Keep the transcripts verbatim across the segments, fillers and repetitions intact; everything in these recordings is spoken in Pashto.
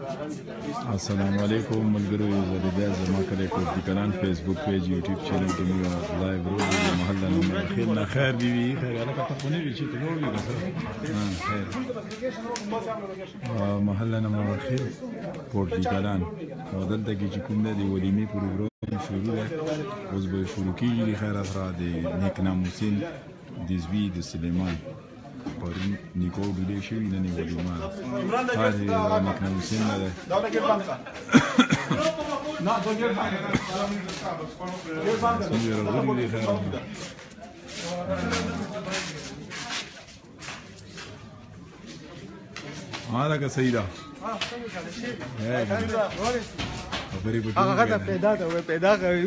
السلام علیکم ملګرو زه د بیا زما کلی کوټ کلان فیسبوک پیج یوټیوب چینل کې موږ لایو روز د محله نوم خیر نه خیر بي وي خیر الکه ته خو نه وي چې ته جوړ وي ها خیر محله نوم خیر کوټ کلان او دلته کې چې کوم دی ولیمې پروګرام شروع دی اوس به شروع کیږي خیر افراد نیک ناموسین د زوی د سلیمان پرون نیکو ډوډۍ شوي د نیو ولیمه هر نیک ناموسین نه دی څنګه راغلي دي خیر ها لکه صحیح ده هغه پیدا ته پیدا کوي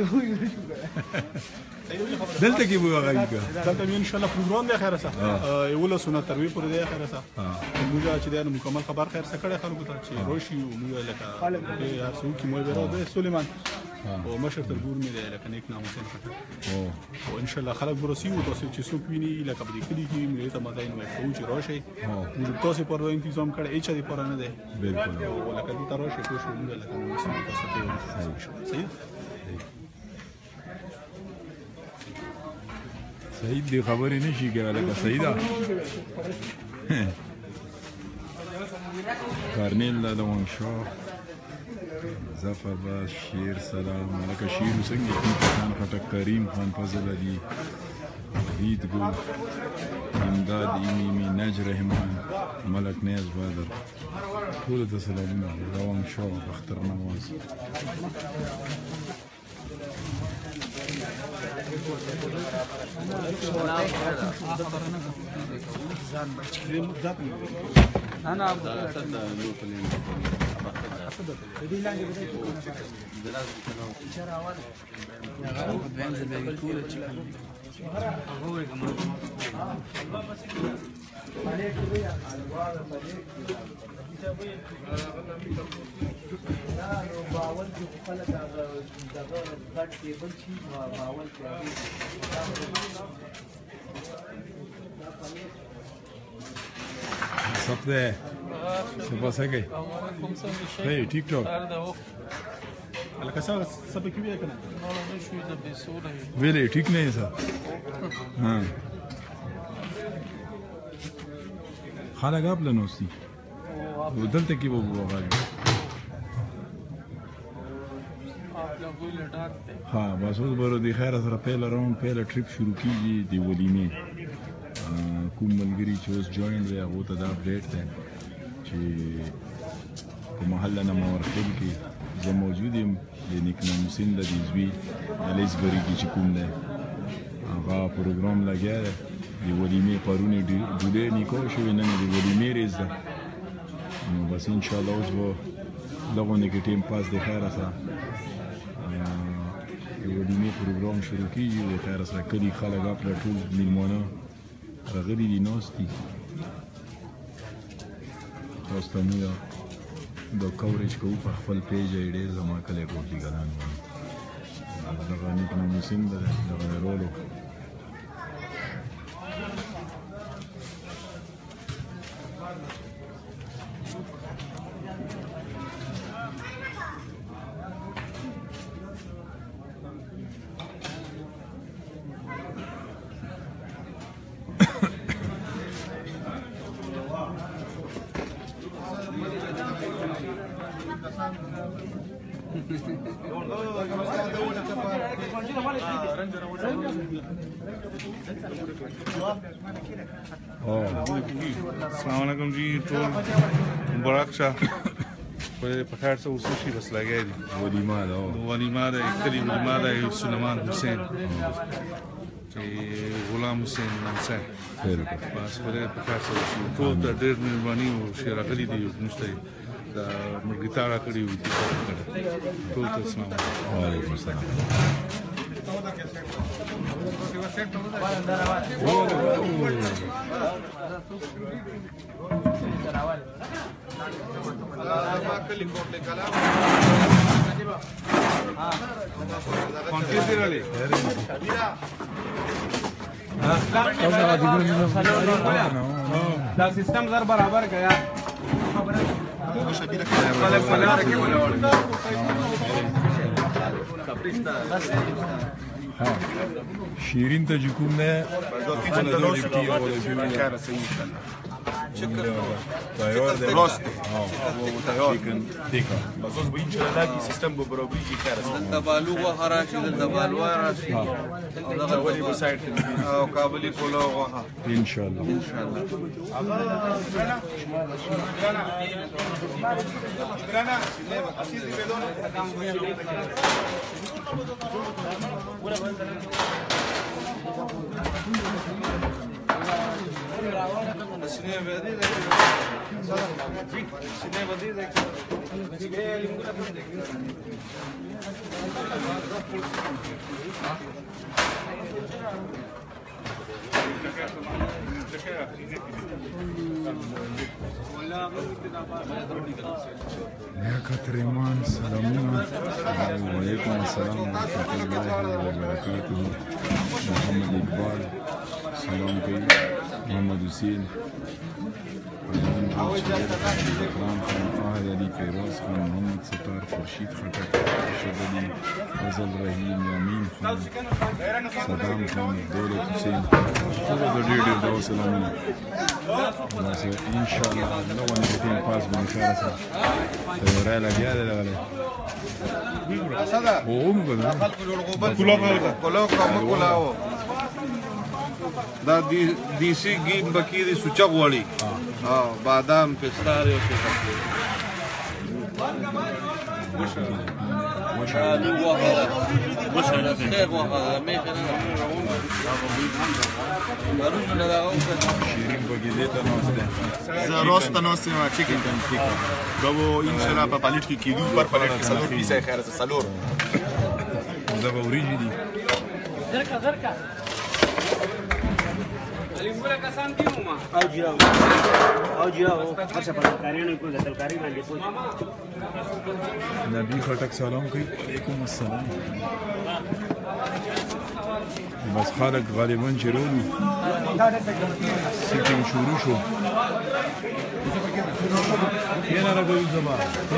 دلته کې به هغه کې دلته ان شاء الله پروګرام دی خیر سره یو له سنت تروي پر دی خیر سره موږ چې دا مکمل خبر خیر سره کړه خلکو ته چې روشي موږ لکه هر څو کې مو ورته سليمان او مشر تر ګور مې دی لکه نیک ناموسین خطر او ان شاء الله خلک ورسي او تاسو چې څوک ویني لکه په دې کې کې موږ ته مداین وای خو چې روشي موږ تاسو پر وایي تنظیم کړه هیڅ دې پر نه دی بالکل او لکه دې تر روشي کوشش موږ لکه تاسو ته صحیح سعید دی خبرې نشي کېدای لکه سعیده کارنیل دادوان شاه ظفر باز شیر سلام لکه شیر څنګه خان خټک کریم خان فضل علي عید ګل امداد ایمیمی نج رحمان ملک نیاز بادر ټول ته سلامونه روان شاه اختر نواز انا ابدا اصدق لو كلمه دي لاندې اشاره اول يا غالب بينزل بيقول هو يا جماعه باول کې خپل دا دغه غټ ټیبل شي باول کې سب ده څه پاسه کوي هی ټیک ټاک لکه څنګه سبا کې وی کنه نو نو شوې د بيسوره ویلې ټیک نه یې ها خلک خپل نوستي دلته کې به وغواړي ها بس اوس به د خیر سره پیل راوند پیل ټریپ شروع کیږي د ولیمې کوم ملګري چې اوس جوائن دی هغه ته دا اپډیټ دی چې په محله نمورخیل کې زه موجود یم د نیک ناموسین د زوی الیسبري کې چې کوم دی هغه پروګرام لګیا دی د ولیمې پرونې ډوډۍ نیکو شوې نن د ولیمې ریز ده نو بس ان شاء الله اوس به دغه کې ټیم پاس د خیر سره د ولیمې پروګرام شروع کیږي د خیر سره کلي خلک خپل ټول میلمانه راغلي دي ناست دي تاسو ته موږ دا کوریج کوو په خپل پیج یې ډېر زما کلی کوټ کلان باندې دغه نیک ناموسین د دغه رولو السلام علیکم جی ټول مبارک شه په پکار څه اوسه شي بس لګی دي ولیمه ده ولیمه ده کلی ولیمه ده سلیمان حسین چې غلام حسین نامسه خیر بس په پکار څه اوسه ټول د ډېر مهرباني او شیر غلي دي نشته د مرګتاړه کړی وي ټول ته السلام علیکم السلام دا سیستم زر برابر کیا شیرین ته چې کوم نه تیار دی راست تیار چیکن تیکا بس اوس به ان شاء الله کې سیستم به برابرېږي خیر است دلته بالو غوښه راشي دلته بالوا راشي دغه ولې به سایډ کې او کابلی پلو غوښه ان شاء الله ان شاء الله لیاقت رحمان سلامونه وعلیکم السلام ورحمۃ اللہ وبرکاتہ محمد اقبال سلام کوي محمد حسین اکرام خان احد علی فیروز خان محمد ستار خورشید خټک ارشد علی فضل رحیم یامین خان صدام خان دولت حسین ټول د ډېر ډېر دعا سلامونه ان شاء الله نو باندې تیم پاس باندې کار سره ته را لګیا دی دغه او موږ کلو کلو کوم کلاو دا دی دیسی گیم بکی دی سوچا غوړي ها بادام پستاریو څه بالو غوښه وشاله خیر غوښه مې کنه نه دا شیرین بگیده تا ناسته زراست ناسته ما چیکن تیکا گاو ان شاء الله په پالیټ کې کیدو پر پالیټ کې سلور پیسه خیر است سلور دا به اوریجی دي زرکا زرکا لیمبره کسان دی مو او جیرا او جیرا او اچھا پر کاریانو کو د تلکاری باندې پوښ نبی خټک سلام کوي وعلیکم السلام بس خالق غالبا چې رولو سیکم شروع شو کینا راغوي زما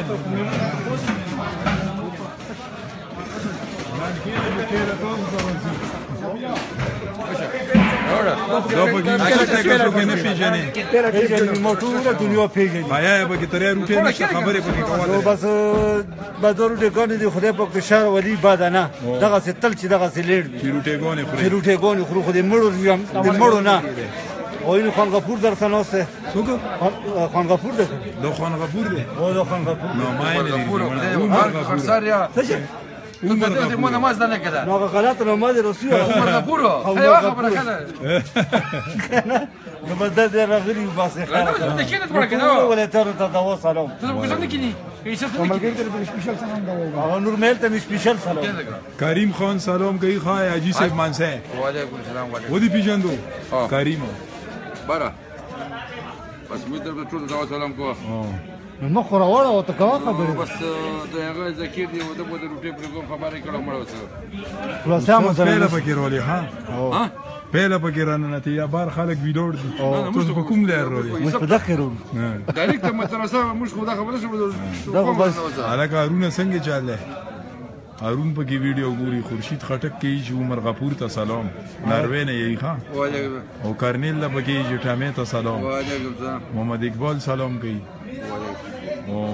دا پکې څه کې نه پیژنې پیژنې موټر دنیا پیژنې آیا به کې ترې روټې نشته خبرې پکې کوله بس بدر دې ګانې دې خدای په فشار ولی بادنه دغه څه تل چې دغه څه لیډ چې روټې ګانې خوري چې روټې ګانې خوري خو دې مړو دې مړو نه او این خان غفور در سناسته څوک خان غفور ده دو خان غفور ده او دو خان غفور نو ما یې نه دي عمر غفور عمر غفور مو نماز نه کړه نو غلط نماز رسول عمر غفور هي خبره کړه نو بده دې راغلی باسه خیر ته کینه تبر کنه ولا تر ته دا سلام ته په څنګه کینی ایسه ته ملګری ته سپیشل سلام دا او نور مل ته سپیشل سلام کریم خان سلام کوي خای حاجی صاحب مانسه وعلیکم السلام وعلیکم ودی پیجندو کریم بارا بس مې ته ټول دا سلام کوه نو مخ راوړ او ته کا خبره بس دا هغه ذکر دی او د بده روټي پر کوم خبرې کړم مړ وسه خلاص هم پهله پکې رولې ها ها پهله پکې رانه ته یا بار خلک ویډیو دي تاسو په کوم لار رولې مش په دخرو ډایرکټ مترسه مش خو دا خبره شو دا بس الګ هارون څنګه چاله هارون په کې ویډیو ګوري خورشید خټک کې چې عمر غفور ته سلام ناروې نه یې ښا وعلیکم او کرنیل له بګي چې ټامې ته سلام وعلیکم السلام محمد اقبال سلام کوي وعلیکم او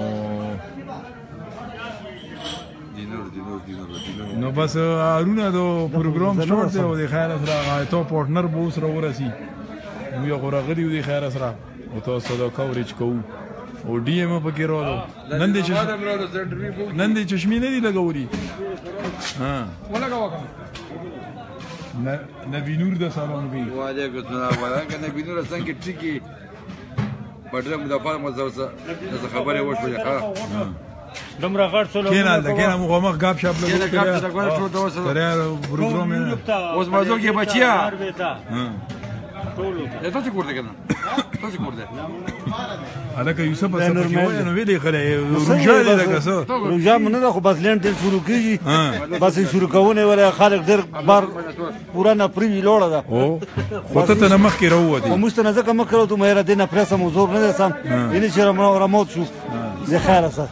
دینور دینور دینور نو بس هارون دا پروګرام سٹارټ دی او د خیر سره ته پارتنر بو سره ورسی نو یو غوړغلی دی خیر سره او تاسو دا کاورج کوو او ډي ام په کې راولو نن دې چې نن دې چشمې نه دی لګوري ها ولګا نه نبی نور د سلام کوي وعلیکم السلام وعلیکم نبی نور څنګه ټیکی بدل مو د پاره مزه د خبره وشو ښه دمره غړ څلو کینال دا کینه مو مخ غاب شپ کینه غاب شپ غواړم ټول اوس تر پروګرام اوس مازو کې بچیا ها ټول ته څه کوړه کنه تاسو کور دی هلکه یوسف څه پکې وایي نو ویلې خلک روژه دی لکه څه روژه مو نه ده خو بس لنډ تیل شروع کېږي بس یې شروع کوونې ولی خلک ډېر بار پوره نفري وي لوړه ده خو ته ته نه مخکې راووتې خو موږ ته نه ځکه مخکې راوتو مهره دې نه پرېسه مو زور نه دی سم یعنې چې رموت شو زه خیره سر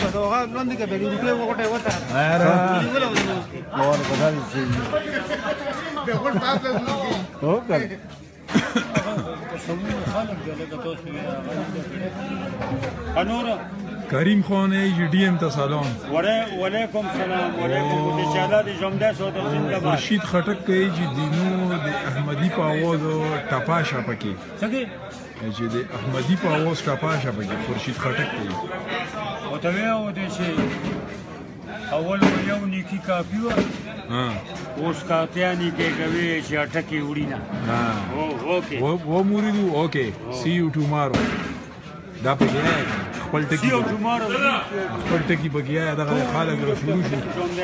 کریم خان ای ڈی ایم ته سلام وعلیکم سلام وعلیکم انشاءالله د جمعه سو د زندګي خورشید خټک کوي چې دینو د احمدی په आवाज ټپا شپه کې څنګه چې د احمدی په आवाज ټپا شپه کې خورشید خټک کوي او ته یو د شي اول یو نیکی کافی و ها اوس کاتیانی کې کوي چې اٹکی وړي نه ها او اوکے و موریدو اوکے سی یو ټومارو دا په خپل ټکی سی یو ټومارو خپل ټکی بګیا دغه خالق را شروع شو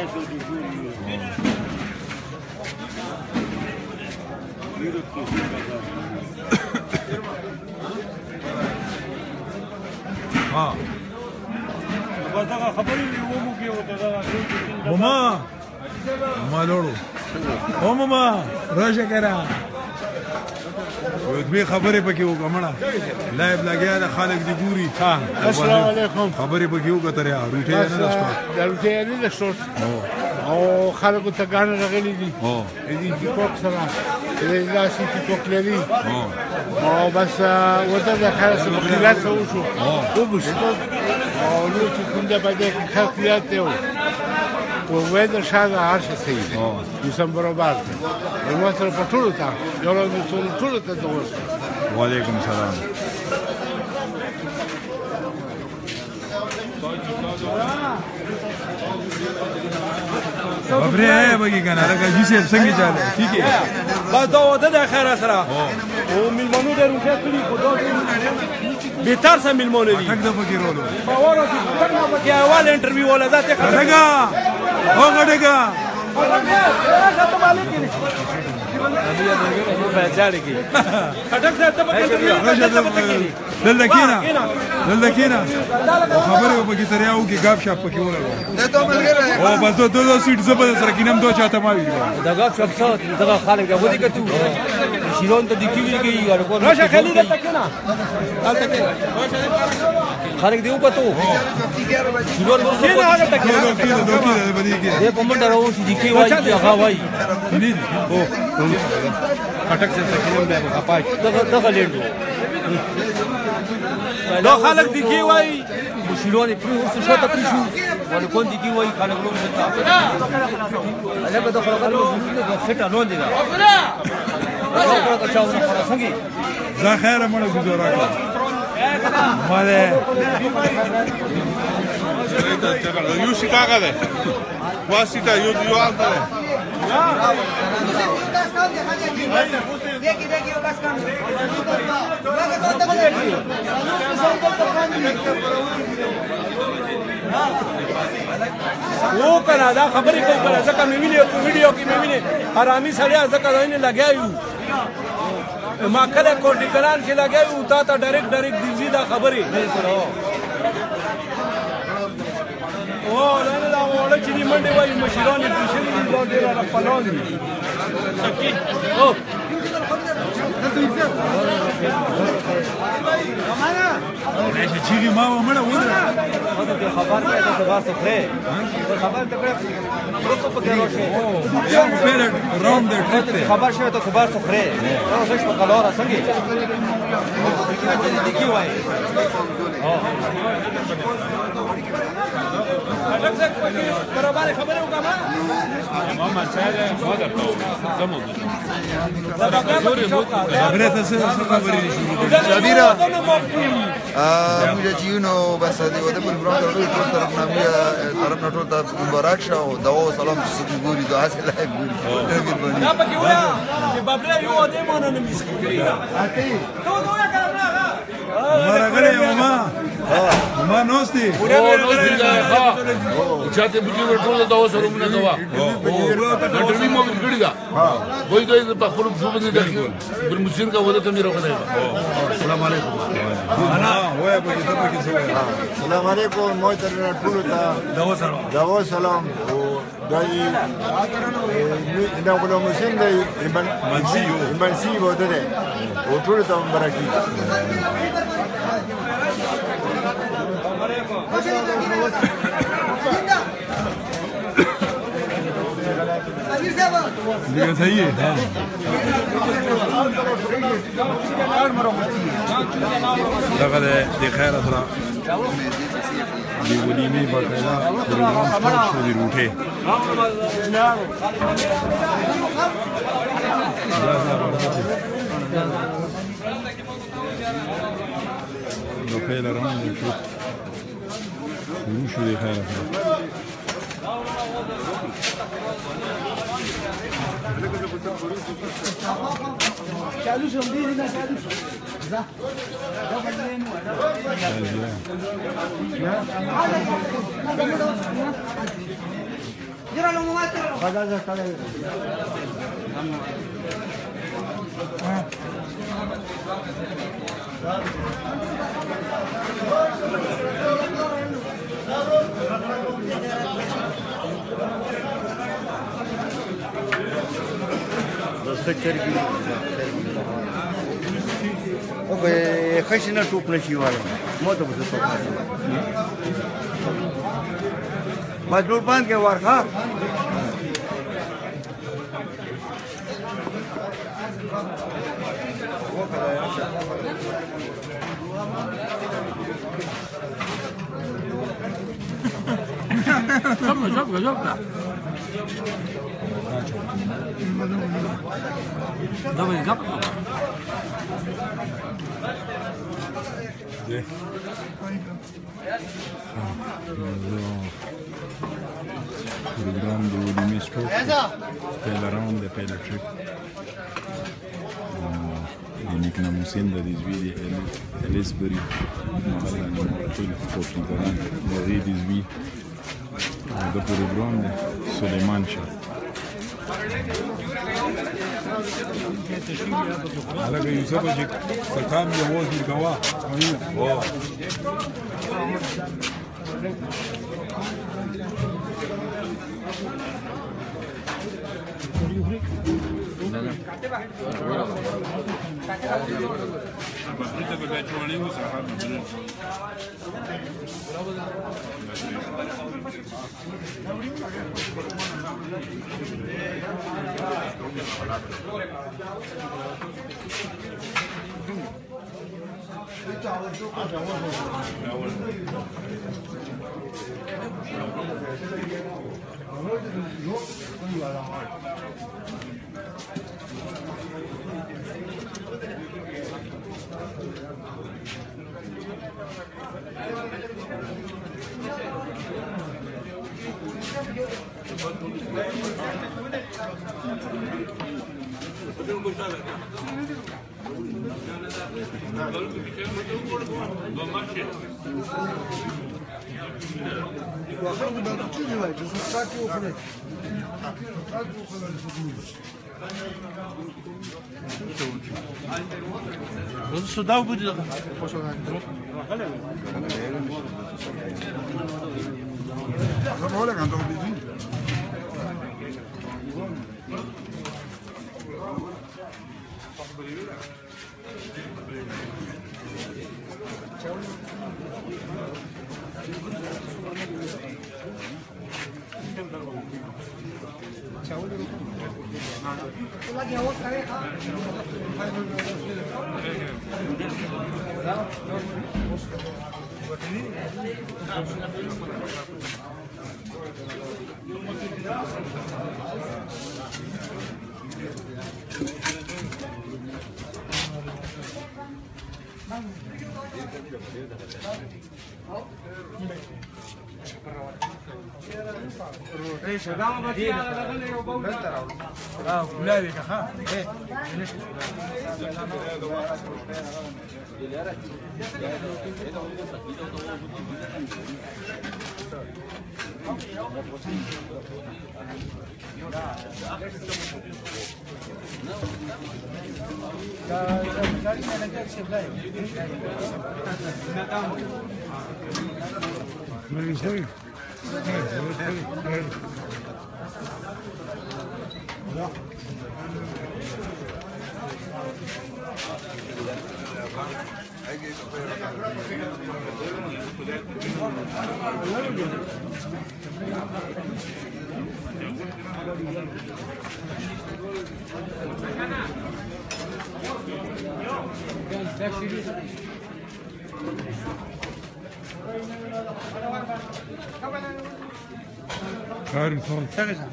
ها دا خبرې یو مو کې وته دا ماما ماما لورو او ماما راشه کرا یو دوی خبرې پکې وکړه لایو لګیا د خالق دی ګوري ها السلام علیکم خبرې پکې وکړه یا روټه نه دشته دا روټه نه دشته او خلک ته ګان راغلي دي او دې کوک سره دې لاسي کوک لري او بس وته د خلاص مخیلات وشو او بس او نو چې کوم دا باندې خاصیت دی او وې د شاده عرش سي یو سم برابر نو تر پټولو تا یو نو ټولو ته دوست وعلیکم السلام بابرے ہے بگی کنا لگا جیسے څنګه چاله ٹھیک ہے با دا وته د خیر سره او ملمنو د روټه کلی خدا بهتر سم ملمنو دي ټک د پکې رولو باور او ټک نه پکې اول انټرویو ولا ذاته خدګه او غډګه ته مالک دي خټک ته ته پکې دلته کینا دلته کینا خبره وبګی تریاو کې غاب شاپ پکې ولګو دا ته ملګری او بس ته دوه سیټ زبر سره کینم دوه چاته ما وی دا غاب شاپ څه دا خالق دا ودی کتو شیرون ته دی کیږي کې راشه خلی دلته کینا دلته کې خالق دیو پتو شیرون ورته هغه تکي دوه کیلو دوه کیلو بدی کې دې پمنډ راو چې دی کې وای هغه وای نه او خټک څه کینم به خپای دغه دغه لیندو دا خلک دی کی وای شیرون پرې اوس شاته پرې شو ولې کون دی کی وای خلک ورو څه هغه به د خلکو د خټه لون دي دا دا کا چاو نه څنګه زه خیر مړ گزارا کا ماله یو شکاګه ده واسطه یو یو آلته ده देखिए देखिए बस काम वो करा دا خبرې کوي کله ځکه مې ویني په ویډیو کې مې ویني حرامي سړی ځکه نه لګیایو ما کله کوټی کران کې لګیایو تا ته ډایرکټ ډایرکټ دیږي دا خبرې او نه نه دا وړه چې منډه وایي مشران یې پېښلي دي دا ډېر را پلان دي او راشه چیغي ما و مړه ودره ته خبر مې ته تاسو خره خبر ته کړه پروتو په کې راشه یا په راوند دې خبر شوه ته خبر څو خره راشه په کلاره څنګه دې کی وای او لږ برابر خبره وکما ما ما سره ما درته زمو خبره ته څه خبرې شروع شابیرا موږ چې نو بس دې وته په پروګرام ټول ټول طرف نه موږ طرف نه ټول طرف مبارک شه او دعا او سلام چې ګوري دعا سره لایک ګوري دا پکې ویا چې بابره یو دې مونږ نه میس کړی دا ته نو یا کړه مرګره ماما ما نوستي او نوستي دا ها چاته بوجي ټول دا وسره مونږ غوا او ټرمي مو کړی دا وای دوی په خپل ژوند کې دغه بل مسلمان کا ودا ته میرا غنای السلام علیکم انا وای په دې ته کې سوې السلام علیکم مو تر ټول ته دا وسره دا وسلام او دای دا غلو مسلمان دی ایمن منسیو منسیو ده او ټول ته برکې دیگه صحیحه دغه د خیر سره د ولیمې باقاعده پروګرام سٹارټ شو دی روټه نو په لارون شو شروع شو دی خیر سره चालू शब्दी है ना चालू जा जा बदले जरा लो मत बजा जा चले اوبه خشنه ټوپ نشي واره مو ته څه څه مجبور باندې کې ورخه Jobla, jobla, jobla. Dobra, jobla. Yeah. Program de Wolimis Stroke. Pela round de pela trip. Nick Namusinda dizvi Elisbury. Mahalla na Moratul Kofi Garan. Mori dizvi. Da program de Suleiman Shah. Alaga Yusuf Ajik Sakam ya wozi gawa. Oh. Sudał będzie. Karim, tamam.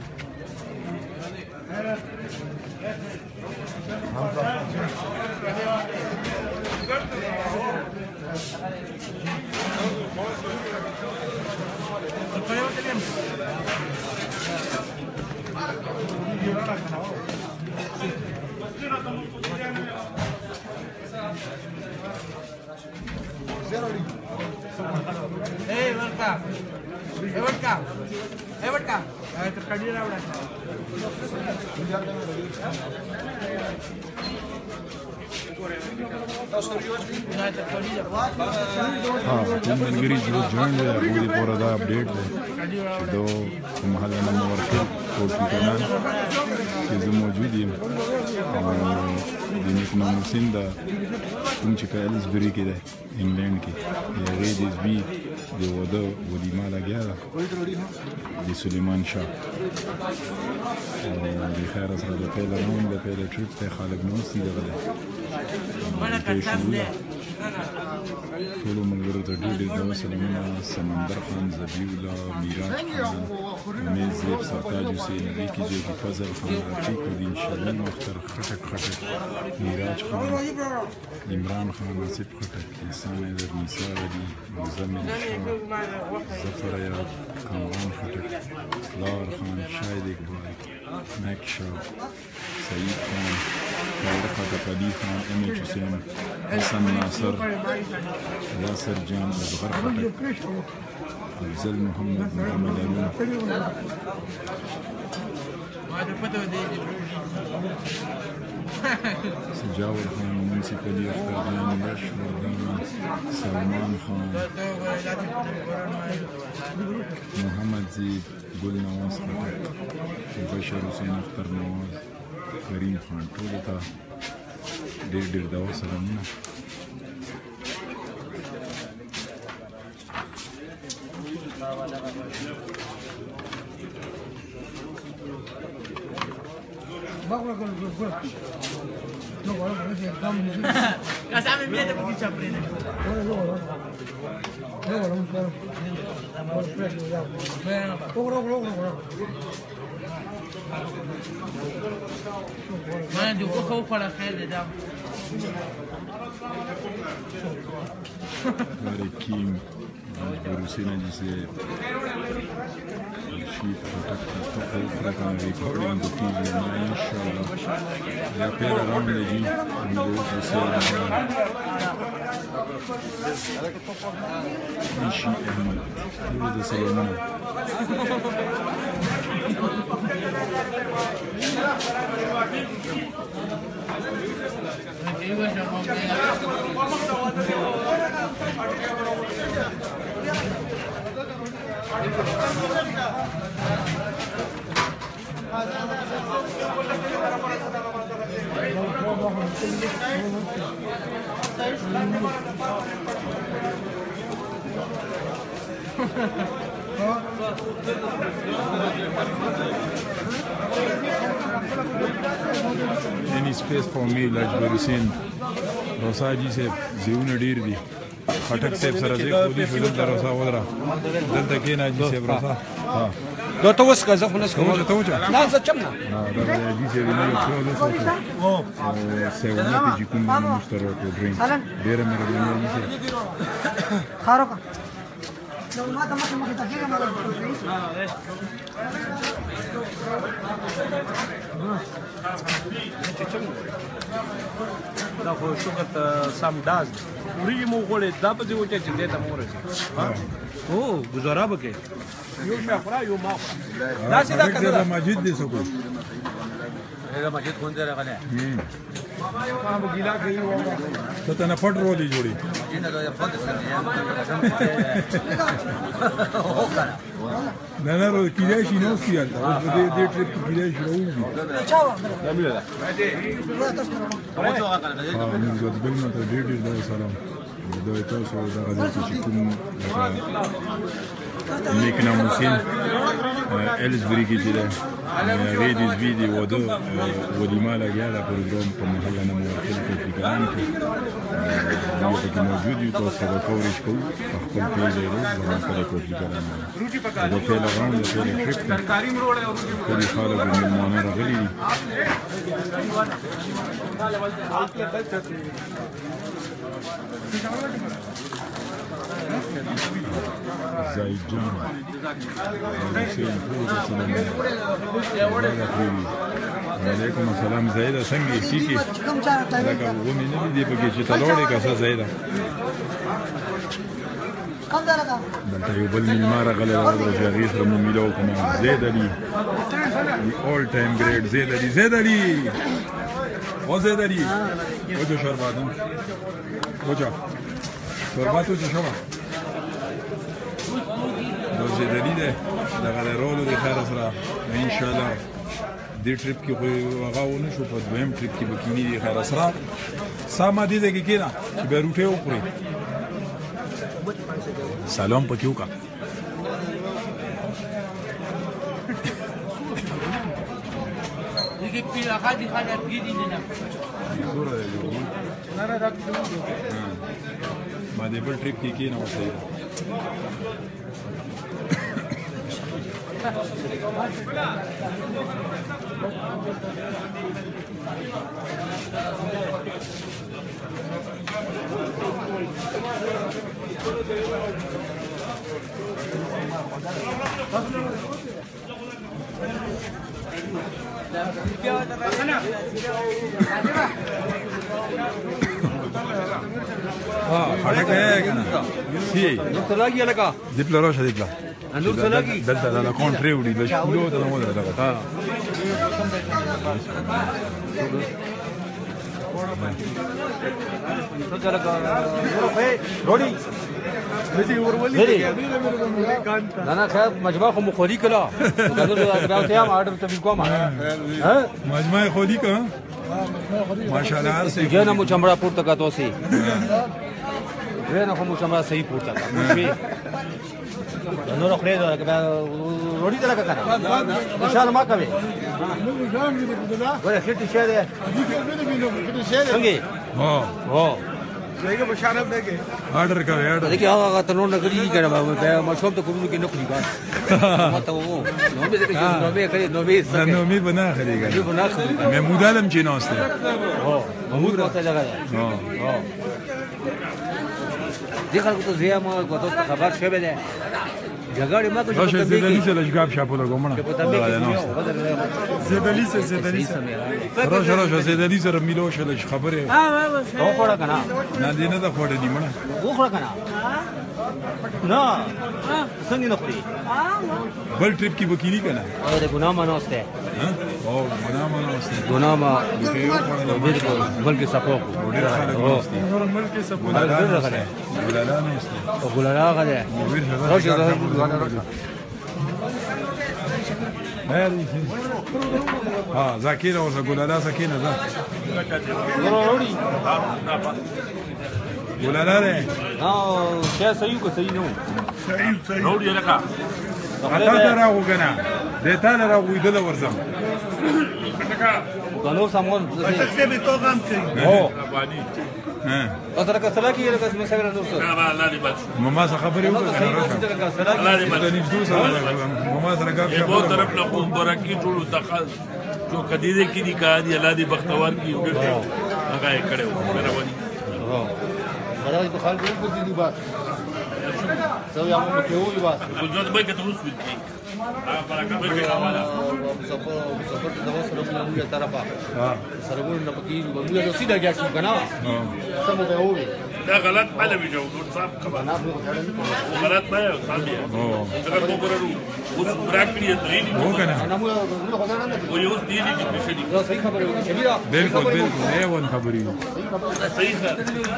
Hey, welcome. Hey, welcome. Hey, welcome. Ay, terkadi na udah. हाँ तुम मलगरी जो जॉइन है पूरी पूरा दा अपडेट है दो महल नंबर वर्क कोड की करना कि जो मौजूद है दिन एक नंबर सिंदा तुम चिका एलिसबरी के है इंग्लैंड की ये रेड इज बी जो वो वलीमा लगा दि सुलेमान शाह دي خير أسرع لبيلا نون لبيلا تريب تي خالق نوسي دغلا كلهم من غير ترديد الدوس لمنا سمندر خان زبيولا ميرات خان ميز زيب سرطاج حسين بيكي جيكي فزل خان رفيق ودين شلين مختر خطك خطك ميراج خان عمران خان نصيب خطك إنسان إذر نساء ودي مزمن شاه زفر ياد كمران خطك لار خان شايد إقبال مكشا سعيد خان طارق تقدي خان أمي حسين حسن ناصر ياسر جان أصغر خطك أفزل محمد محمد أمين سجاور خان منسي كلي أختارين بشر دانا سلمان خان محمد زيد قل نواز خطك بشر حسين اختر نواز كريم خان طولتا دير دير دوا سلامنا Casame mete porque te aprende. Man, du får hopa la fälle där. Kim Borusina dice Sheep protect the recording the T V inshallah. Ya per around the G and go to say Ishi Ahmad who is the Solomon Any space for me, like Borusin. Rosaji said, Zuna Dirdi. Hatak said, Sarazik, Polish will the Rosa Vodra. Then the Kena Ji said, Rosa. Dota was Kazakunas. Now the Chamna. This is a photo. Say, what did you come to drink? There are many. لو ما تمشي ما تجينا ما دا خو شوګر ته سم داز وریجې مو غوړې دا په دې وجه چې دې ته مو رسي او گزاره وکړي یو مې خورا یو ما دا چې دا کړه ماجد دې سکو دا ماجد کون دې راغله ما به ګیلا کوي و ته ته نه پټ رولې جوړي نه دا فد سره نه نه رو کیدای شي نو سیال دې دې ټریپ کې کیدای شي راوځي چاو دا مې ده موږ بل نه ته ډېر ډېر سلام دا تاسو دا غږ چې کوم نیک ناموسین ایلزبری کې چې ده ریډیز ویډیو وده ولیما لګیا دا پروګرام په محله نه موافق کې فکران کې دا پکې موجود یو تاسو سره کوریج کوو خپل پیج یې زموږ سره کوي فکران روټي پکاره دا په لغون د ټریپ ترکاری مروړې او روټي په خاله د مېلمانه راغلي دي زاید جان حسین پور سلام علیکم السلام زاید څنګه یې کی لکه ومه نه دی په کې چې تلوړې کا څه زاید کم ده لګا دلته یو بل مېلمه راغلی راغلی چې هغې سره مو میلاو کوم زید علي اول ټایم ګریډ زید علي زید علي او زید علي وجه شربات وجه شربات وجه شربات نو زید علي ده دغه د رولو د خیر سره ان شاء الله دې ټریپ کې خو هغه ونه شو په دویم ټریپ کې به کینی دی خیر سره ساما دې کې کېنا چې به روټه وخوري سلام پکې وکړه دغه پیلا خادي خاله کېدی نه نه نه راځي ما دې بل ټریپ کې کېنا وسه اه حاجه كده سي تلاقي لك دي بلا روشه دي بلا انور تلاقي دلته دا كونتري ودي د شکلو ته مو درته ها روډي مزي ورولي نه نه خیر مجمع خو مخوري کړه دا دا ته هم آرډر ته کوم ها مجمع خوري کا ماشاء الله هر څه جنا مو چمړه پورته کا توسي جنا خو مو چمړه صحیح پورته کا نور خو دې دا روډي ته لګا کنه ان شاء الله ما کوي ولا خېټه شه ده څنګه ها ها څنګه مشارف ده کې آرډر کوي آرډر دغه هغه ته نو نګري کړه بابا ما شوم ته کوم کې نه خوري بس ما ته وو نو به دې نو به کړي نو به نه نو می بنا خريګا نو بنا خريګا محمود عالم چې نوسته ها محمود راته لګا ها ها دې خلکو ته زیامه کوته خبر شوه ده جګړه ما کوم راشه زیدلی سره لږ شاپو لګومنه زیدلی سره زیدلی سره راشه راشه زیدلی سره میلو شل خبره او خوړه کنه نه دې نه دا خوړه دی مړه و خوړه کنه نه څنګه نه خوري بل ټریپ کې وکیلی کنه او د ګناه منوسته ها او ګناه منوسته ګناه ما بالکل بلکې سپو ډیر خلک نوستي ملک سپو ګلالا ګلالا نوستي او ګلالا غله راشه ها زاکیر او ګلالا سکینه ده ګلالا ده ها څه صحیح کو صحیح نو صحیح صحیح روډي لکه اته راغو کنه دته نه راغو دل ورزم نو سمون څه به تو غم کوي هو ها او سره کسلا کې لکه څنګه سره نو سره الله دې بچ ماما سره خبرې وکړه الله دې بچ ماما سره غاب یہ بہت طرف نہ خوب برکی ټول دخل جو قدیده کې دي کار دی الله دې بختور کی وګړي هغه کړو مهرباني ها راځي په خلکو په دې دی بات زه یو مو کې وې واسه ګلزار به کې تروس وځي هغه برکه به کې حواله مسافر مسافر د وسره په موږ طرفه ها سرګون نه پکې موږ د سیده کې شو کنه ها سم ته وې دا غلط پاله وی جو صاحب خبر غلط پاله صاحب او اگر کو برو اوس براک کړی دی هو کنه انا مو نو خدای نه و یو دی دی په شدي دا صحیح خبره وي شبيره بالکل بالکل نه ون خبرې صحیح ده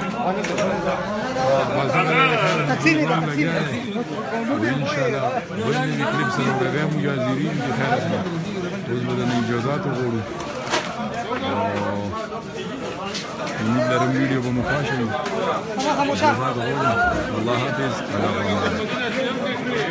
تقسيم تقسيم وان شاء الله ولې کلیپ سره راغی مجازرین کې خیر اسمه اوس بدن اجازهات وګورو امید لرم ویډیو به مفاشي الله حافظ